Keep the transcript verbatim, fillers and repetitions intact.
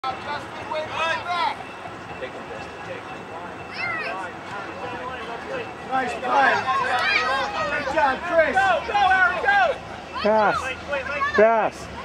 Justin, wait for that. Nice play. Great job, Chris. Go, go, Aaron, go. Pass. Pass.